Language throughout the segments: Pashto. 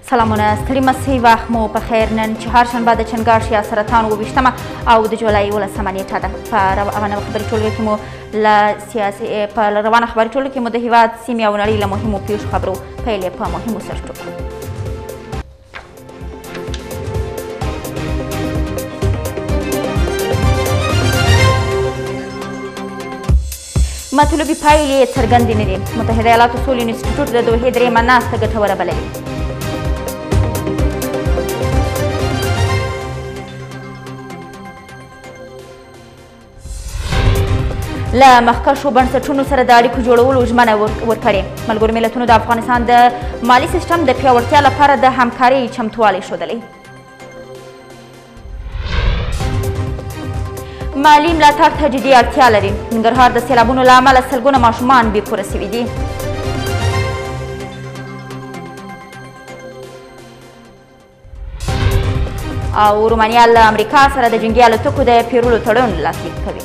سلامونه ستړي مسئ وخت مو په خیر نن چهارشنبه د چنګاښ یا سرطان 28مه او د جولای 18مه نیټه ده په روانه خبري ټولګه کې مو په روانه خبري ټولګه کې مو د هیواد سیمې او نړۍ له مهمو پیښو خبرو پیل یې په مهمو سرټکو مطلوبې پایلې څرګندې نه دي متحده ایالاتو سولې انسټیټوټ د دوحې درېیمه ناسته ګټوره بللې له مخکښو بنسټونو سره د اړیکو جوړولو ژمنه ورکړې ملګرو ملتونو د افغانستان د مالي سیستم د پیاوړتیا لپاره د همکارۍ چمتووالی ښودلی مالي ملاتړ ته جدي اړتیا لري ننګرهار د سیلابونو له امله سلګونه ماشومان بېکوره سوي دي او رومانیا له امریکا سره د جنګي الوتکو د پیرلو تړون لاسلیک کوي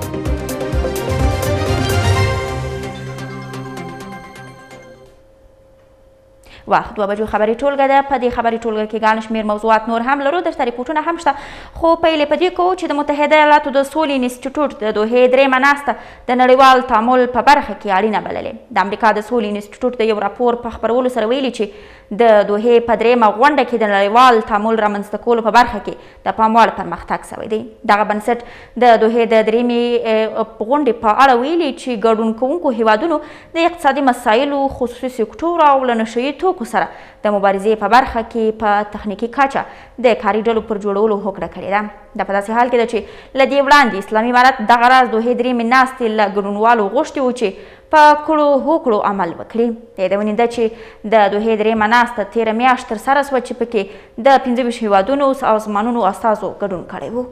وخت 2 بجو خبري ټولګه ده په دې خبري ټولګه کې ګڼ شمېر موضوعات نور هم لرو درته ریپورټونه هم شته خو پیلې په دې کوو چې د متحده ایالاتو د سولې انسټیټوټ د دوحې درېیمه ناسته د نړیوال تعامل په برخه کې اړینه بللې د امریکا د سولې انسټیټوټ د یو راپور په خپرولو سره ویلي چې د دوحې په درېیمه غونډه کې د نړیوال تعامل رامنځته کولو په برخه کې د پام وړ پرمختګ شوی دی دغه بنسټ د دوحې د درېیمې غونډې په اړه ویلي چې ګډون کوونکو هیوادونو د اقتصادي مسایلو خصوصي سکتور او له نشه یي توکو سره د مبارزې په برخه کې په تخنیکي کچه د کاري ډلو پر جوړولو هوکړه کړې ده دا په داسې حال کې ده چې له دې وړاندې اسلامي امارت دغه راز دوحې درېیمې ناستې له ګډونوالو غوښتي وو چې په کړو هوکړو عمل وکړي د یادونې ده چې د دوحې درېیمه ناسته تېره میاشت ترسره شوه چې پکې د 25 هیوادونو سازمانونو استازو ګډون کړی و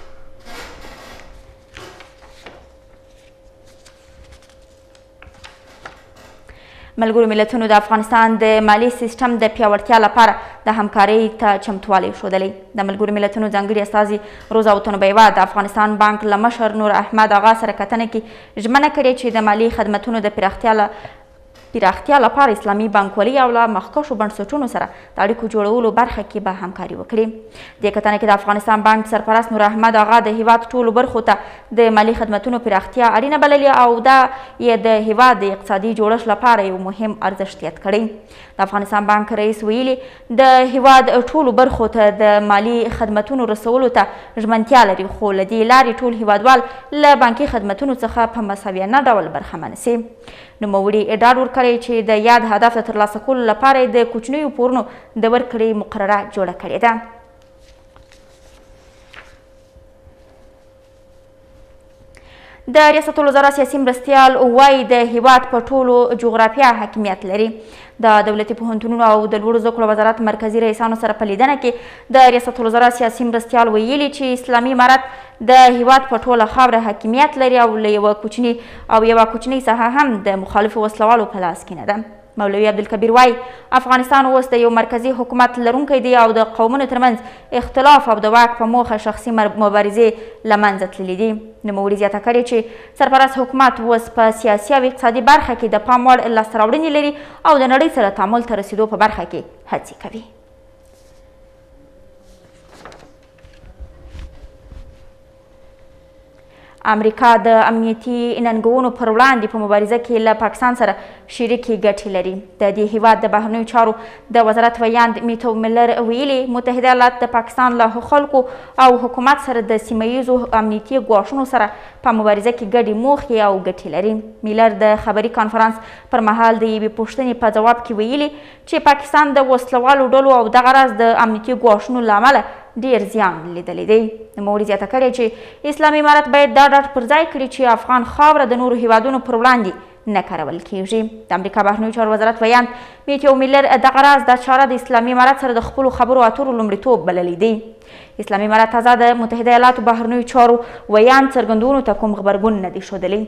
ملګرو ملتونو د افغانستان د مالي سیستم د پیاوړتیا لپاره د همکارۍ ته چمتووالی ښودلی د ملګرو ملتونو ځانګړي استازي روزا وطنبیوه د افغانستان بانک له مشر نور احمد آغا سره کتنه کې ژمنه کړې چې د مالي خدمتونو د پراختیا لپاره اسلامي بانکوالي او له مخکښو بنسټونو سره د اړیکو جوړولو برخه کې به همکاري وکړي دې کتنه کې د افغانستان بانک سرپرست نور احمد آغا د هیواد ټولو برخو ته د مالي خدمتونو پراختیا اړینه بللې او دا یې د هیواد د اقتصادي جوړښت لپاره یو مهم ارزښت یاد کړی د افغانستان بانک رئیس ویلي د هیواد ټولو برخو ته د مالي خدمتونو رسولو ته ژمنتیا لري خو له دې لارې ټول هیوادوال له بانکي خدمتونو څخه په مساویانه ډول برخمن سي نوموړي ډاډ ورکړی چې د یاد هدف د ترلاسه کولو لپاره د کوچنیو پورونو د ورکړې مقرره جوړه کړې ده د ریاست الوزرا سیاسي مرستیال وایي د هیواد په ټولو جغرافیه حاکمیت لري د دولتي پوهنتونونو او د لوړو زده کړو وزارت مرکزي رئیسانو سره په لیدنه کې د ریاست الوزرا سیاسي مرستیال ویلي چې اسلامي امارت د هیواد په ټوله خاوره حاکمیت لري او له یوه کوچنۍ ساحه هم د مخالفو وسلوالو په لاس کې نه ده مولوي عبدالکبیر وایي افغانستان اوس د یو مرکزي حکومت لرونکی دی او د قومونو ترمنځ اختلاف او د واک په موخه شخصي مبارزې له منځه تللي دي نوموړي زیاته کړې چې سرپرست حکومت اوس په سیاسي او اقتصادي برخه کې د پام وړ لاسته راوړنې لري او د نړۍ سره تعامل ته رسیدو په برخه کې هڅې کوي امریکا د امنیتي ننګونو پر وړاندې په مبارزه کې له پاکستان سره شریکې ګټې لري د دې هیواد د بهرنیو چارو د وزارت ویاند میټو ملر ویلي متحده ایالات د پاکستان له خلکو او حکومت سره د سیمه ییزو امنیتي ګواښونو سره په مبارزه کې ګډې موخې او ګټې لري میلر د خبري کانفرانس پر مهال د یوې پوښتنې په ځواب کې ویلي چې پاکستان د وسلوالو ډلو او دغه راز د امنیتي ګواښونو له امله ډیر زیان لیدلی دی نوموړي زیاته کړې چې اسلامي امارت باید دا ډاډ پر ځای کړي چې افغان خاوره د نورو هیوادونو پر وړاندې نه کارول کیږي د امریکا بهرنیو چارو وزارت ویاند میټیو میلر دغه راز دا چاره د اسلامي امارت سره د خپلو خبرو اترو لومړیتوب بللی دی اسلامي امارت تازه د متحده ایالاتو بهرنیو چارو ویاند څرګندونو ته کوم غبرګون نه دی ښودلی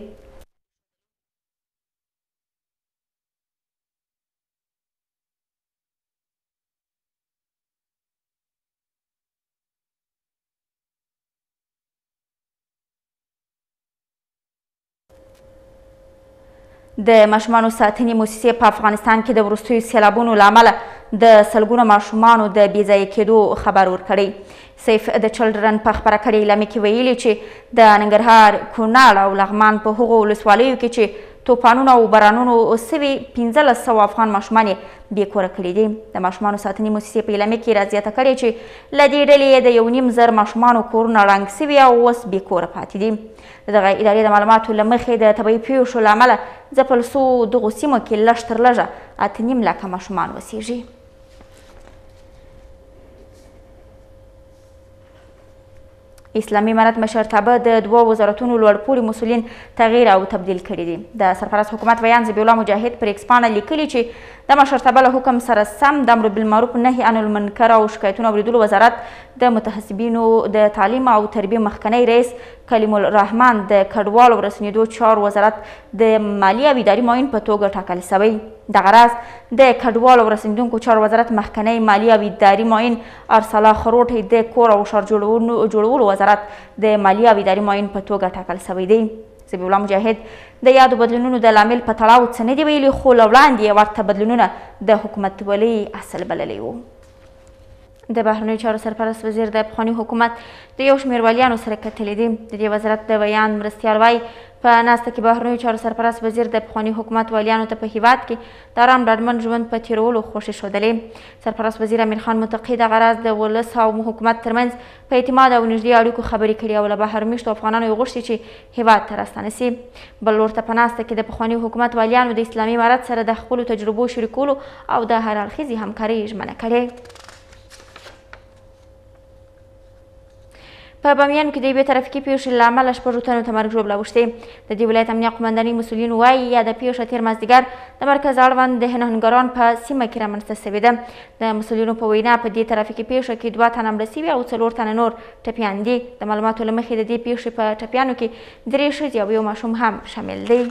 د ماشومانو ساتنې موسسې په افغانستان کې د وروستیو سیلابونو له امله د سلګونو ماشومانو د بېځایه کېدو خبر ورکړی. سیف د چلډرن په خپره کړې اعلامیه کې ویلي چې د ننګرهار، کونړ او لغمان په هغو ولسوالیو کې چې توپانونو او بارانونو سوي 1500 افغان ماشومان یې بې کوره کړي دي. د ماشومانو ساتنې موسسې په اعلامیه کې رازیاته کړې چې له دې ډلې د 1.5 ماشومانو کورونه ړنګ سوي او اوس بې کوره پاتې دي. د دغه ادارې د معلوماتو له مخې د طبیعي پیښو له امله ځپل سوو دغو سیمو کې لږ تر لږه 8.5 لکه ماشومان اوسیږي. اسلامي امارت مشرتابه د 2 وزارتونو لوړپوړي مسؤلین تغییر او تبدیل کړي دي. د سرپرست حکومت ویان ذبیح الله مجاهد پر ایکس پاڼه لیکلي چې د مشرتابه له حکم سره سم د امر بالمعروف نهي عن المنکر او شکایتونو اوریدلو وزارت د متحسبینو د تعلیم او تربیه مخکنی رئیس کلیم الرحمن د کډوالو او رسنیدو چارو وزارت د مالی او اداري معین په توګه ټاکل شوی. دغه راز د کډوالو او رسنیدونکو چارو وزارت مخکنی مالی او اداري معین ارسلا خروټی د کور او ښار جوړولو وزارت د مالی او اداري معین په توګه ټاکل شوی دی. ذبیح الله مجاهد د یادو بدلونونو د لامل په تړاو څه نه دي ویلي، خو له وړاندې یې ورته بدلونونه د حکومتولۍ اصل بللی و. د بهرنیو چارو سرپرست وزیر د پخواني حکومت د یو شمېر والیانو سره کتلي دي. د دې وزارت د بیان مرستیال وایي په ناسته کې بهرنیو چارو سرپرست وزیر د پخواني حکومت والیانو ته په هیواد کې د ارام ډاډمن ژوند په تېرولو خوښې ښودلې. سرپرست وزیر امیر خان متقي دغه راز د ولس او حکومت ترمنځ په اعتماد او نږدې اړیکو خبرې کړي او له بهر میشتو افغانانو یې غوښتي چې هیواد ته راستانه سي. بل لور ته په ناسته کې د پخواني حکومت والیانو د اسلامي امارت سره د خپلو تجربو شریکولو او د هر اړخیزې همکارۍ ژمنه کړې. په بامیان کې د یوې ترافیکي پیښې له امله 6 تنو ته مرګ ژوبله اوښتې. د دې ولایت امنیه قومندانۍ مسؤلین وایي یاده پیښه تېر مازدیګر د مرکز اړوند د هنهنګاران په سیمه کې رامنځته سوې ده. د مسؤلینو په وینا په دې ترافیکي پیښه کې 2 تنه مړه سوي او 4 تنه نور ټپیان دي. د معلوماتو له مخې د دې پیښې په ټپیانو کې 3 ښځې او 1 ماشوم هم شامل دی.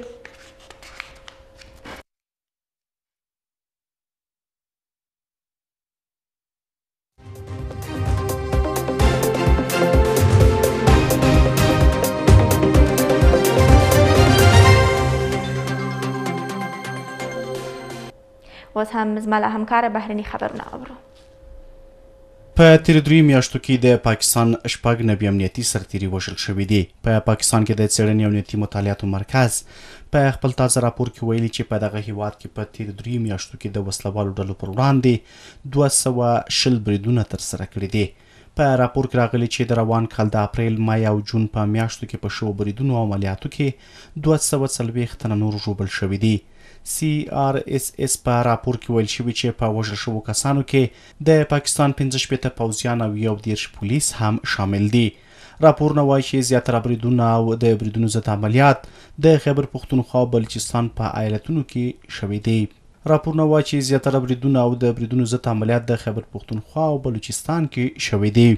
اوس هم زما له همکاره بهرني خبرونه اورو. په تېرو 3 میاشتو کې د پاکستان 6 نوي امنیتي سرتیري وژل شوي دي. په پاکستان کې د څېړنې او امنیتي مطالعاتو مرکز په خپل تازه راپور کې ویلي چې په دغه هیواد کې په تېرو 3 میاشتو کې د وسلوالو ډلو پر وړاندې 220 بریدونه ترسره کړي دي. په راپور کې راغلي چې د روان کال د اپریل، مای او جون په میاشتو کې په شوو بریدونو او عملیاتو کې 240 تنه نور ژوبل شوي دي. CRSS په راپور کې ویل شوي چې په وژل شوو کسانو کې د پاکستان 15 پوځیان او 11 پولیس هم شامل دي. راپورونه وایي چې زیاتره بریدونه او د بریدونو ضد عملیات د خیبر پښتونخوا او بلوچستان په ایالتونو کې شوي دي. راپورونه وایي چې زیاتره بریدونه او د بریدونو ضد عملیات د خیبر پښتونخوا او بلوچستان کې شوي دي.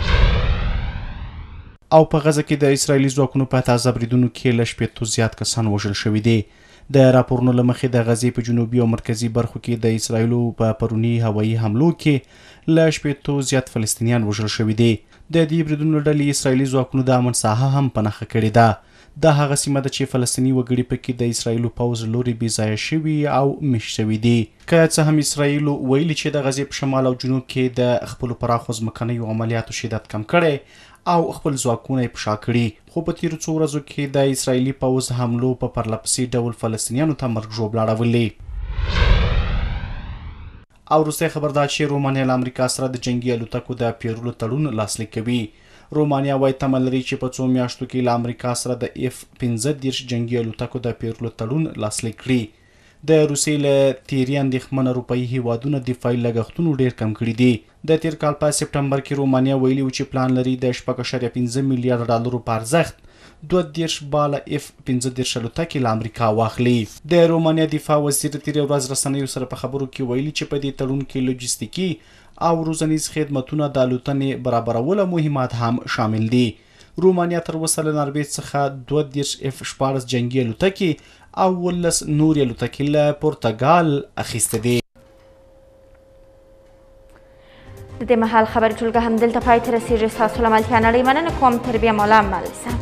او په غزه کې د اسرائیلي ځواکونو په تازه بریدونو کې له 60 زیات کسان وژل شوي دي. د راپورونو له مخې د غزې په جنوبي او مرکزي برخو کې د اسرائیلو په پروني هوایي حملو کې له 60 زیات فلسطینیان وژل شوي دي. د دې بریدونو ډلې اسرائیلي ځواکونو د امن ساحه هم په نښه کړې ده. دا هغه سیمه ده چې فلسطیني وګړي پکې د اسرائیلو پوځ لوري بېځایه شوي او میشت شوي دي. که څه هم اسرائیلو ویلي چې د غزې په شمال او جنوب کې د خپلو پراخو ځمکنیو عملیاتو شدت کم کړی او خپل ځواکونه یې پشا کړي، خو په تېرو 2 ورځو کې د اسرائیلي پوځ حملو په پرلپسې ډول فلسطینیانو ته مرګ ژوبله اړولې. او وروستی خبر دا چې رومانیا له امریکا سره د جنګي الوتکو د پیرلو تړون لاسلیک کوي. رومانیا وایي تمه لري چې په 2 میاشتو کې له امریکا سره د F-15 جنګي الوتکو د پیرلو تړون لاسلیک کړي. د روسیې له تیري اندېښمنه اروپایي هیوادونه دفاعي لګښتونو ډېر کم کړي دي. د تېر کال په سپټمبر کې رومانیا ویلي و چې پلان لري د 4.5 میلیارډ ډالرو په ارزښت 22 باله F-15 الوتکې له امریکا واخلي. د رومانیا دفاع وزیر تېرې ورځ رسنیو سره په خبرو کې ویلي چې په دې تړون کې لوجستیکي او روزنیز خدمتونه د الوتنې برابرولو مهمات هم شامل دي. رومانیا تر اوسه له نرویج څخه 22 F-14 جنګي الوتکې او 19 نورې الوتکې له پرتګال اخیستې دي. د دې مهال خبري ټولګه همدلته پای ته رسېږي. ستاسو له ملتیا نړۍ مننه کوم. تر بیا مو له مل شه.